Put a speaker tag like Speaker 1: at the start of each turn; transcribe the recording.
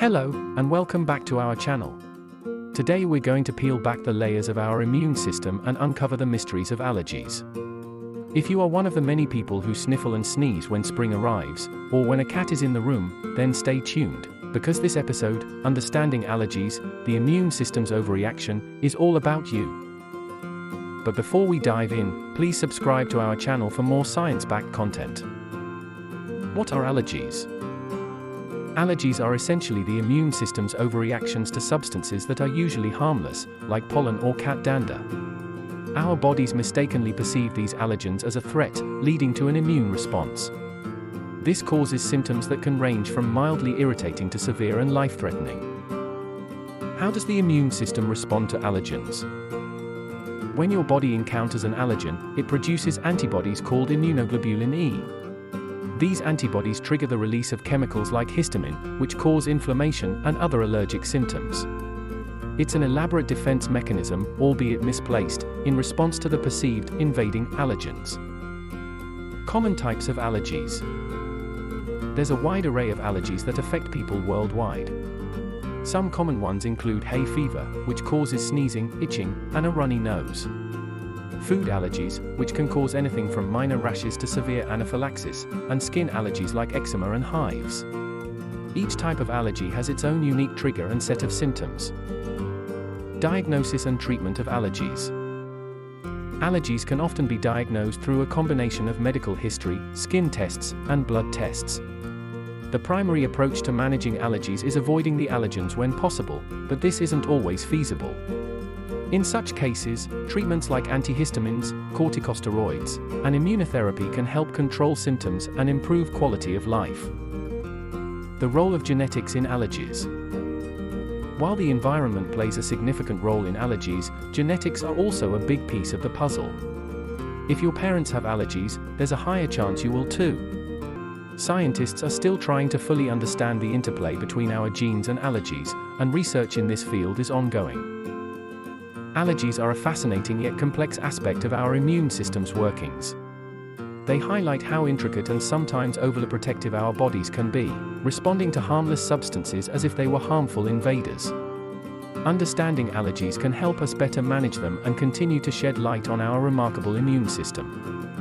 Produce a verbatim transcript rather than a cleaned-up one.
Speaker 1: Hello, and welcome back to our channel. Today we're going to peel back the layers of our immune system and uncover the mysteries of allergies. If you are one of the many people who sniffle and sneeze when spring arrives, or when a cat is in the room, then stay tuned, because this episode, Understanding Allergies, the Immune System's Overreaction, is all about you. But before we dive in, please subscribe to our channel for more science-backed content. What are allergies? Allergies are essentially the immune system's overreactions to substances that are usually harmless, like pollen or cat dander. Our bodies mistakenly perceive these allergens as a threat, leading to an immune response. This causes symptoms that can range from mildly irritating to severe and life-threatening. How does the immune system respond to allergens? When your body encounters an allergen, it produces antibodies called immunoglobulin E. These antibodies trigger the release of chemicals like histamine, which cause inflammation and other allergic symptoms. It's an elaborate defense mechanism, albeit misplaced, in response to the perceived invading allergens. Common types of allergies. There's a wide array of allergies that affect people worldwide. Some common ones include hay fever, which causes sneezing, itching, and a runny nose. Food allergies, which can cause anything from minor rashes to severe anaphylaxis, and skin allergies like eczema and hives. Each type of allergy has its own unique trigger and set of symptoms. Diagnosis and treatment of allergies. Allergies can often be diagnosed through a combination of medical history, skin tests, and blood tests. The primary approach to managing allergies is avoiding the allergens when possible, but this isn't always feasible. In such cases, treatments like antihistamines, corticosteroids, and immunotherapy can help control symptoms and improve quality of life. The role of genetics in allergies. While the environment plays a significant role in allergies, genetics are also a big piece of the puzzle. If your parents have allergies, there's a higher chance you will too. Scientists are still trying to fully understand the interplay between our genes and allergies, and research in this field is ongoing. Allergies are a fascinating yet complex aspect of our immune system's workings. They highlight how intricate and sometimes overly protective our bodies can be, responding to harmless substances as if they were harmful invaders. Understanding allergies can help us better manage them and continue to shed light on our remarkable immune system.